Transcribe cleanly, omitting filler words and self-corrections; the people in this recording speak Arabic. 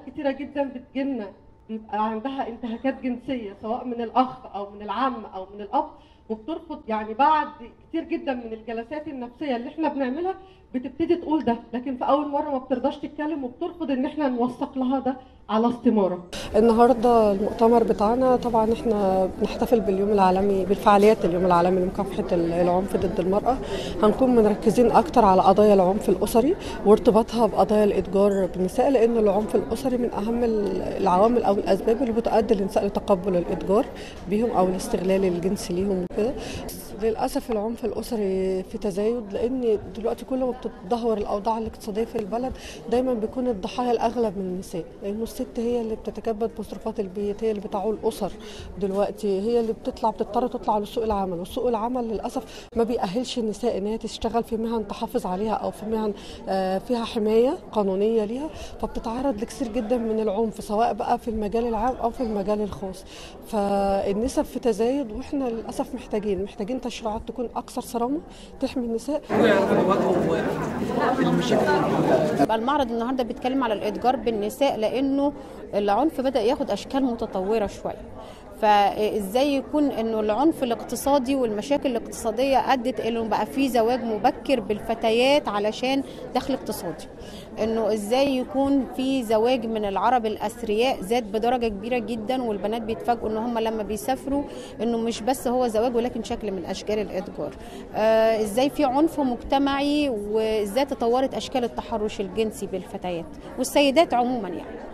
كتيره جدا بتجيلنا بيبقى عندها انتهاكات جنسيه سواء من الاخ او من العم او من الاب، وبترفض يعني بعد كتير جدا من الجلسات النفسيه اللي احنا بنعملها بتبتدي تقول ده، لكن في اول مره ما بترضاش تتكلم وبترفض ان احنا نوثق لها ده على استماره. النهارده المؤتمر بتاعنا طبعا احنا بنحتفل باليوم العالمي بالفعاليات اليوم العالمي لمكافحه العنف ضد المراه. هنكون مركزين اكتر على قضايا العنف الاسري وارتباطها بقضايا الاتجار بالنساء، لان العنف الاسري من اهم العوامل او الاسباب اللي بتؤدي النساء لتقبل الاتجار بيهم او الاستغلال الجنسي ليهم وكده. للاسف العنف الاسري في تزايد، لان دلوقتي كل ما بتتدهور الاوضاع الاقتصاديه في البلد دايما بيكون الضحايا الاغلب من النساء، لانه الست هي اللي بتتكبد مصروفات البيت، هي اللي بتعول اسر، دلوقتي هي اللي بتضطر تطلع لسوق العمل، وسوق العمل للاسف ما بيأهلش النساء ان هي تشتغل في مهن تحافظ عليها او في مهن فيها حمايه قانونيه ليها، فبتتعرض لكثير جدا من العنف سواء بقى في المجال العام او في المجال الخاص. فالنسب في تزايد، واحنا للاسف محتاجين تشريعات تكون اكثر صرامه تحمي النساء. المعرض النهارده بيتكلم على الاتجار بالنساء، لانه العنف بدأ ياخد اشكال متطوره شويه. فازاي يكون انه العنف الاقتصادي والمشاكل الاقتصاديه ادت انه بقى في زواج مبكر بالفتيات علشان دخل اقتصادي، انه ازاي يكون في زواج من العرب الاثرياء زاد بدرجه كبيره جدا، والبنات بيتفاجئوا ان هم لما بيسافروا انه مش بس هو زواج ولكن شكل من اشكال الاتجار. ازاي في عنف مجتمعي، وازاي تطورت اشكال التحرش الجنسي بالفتيات والسيدات عموما يعني.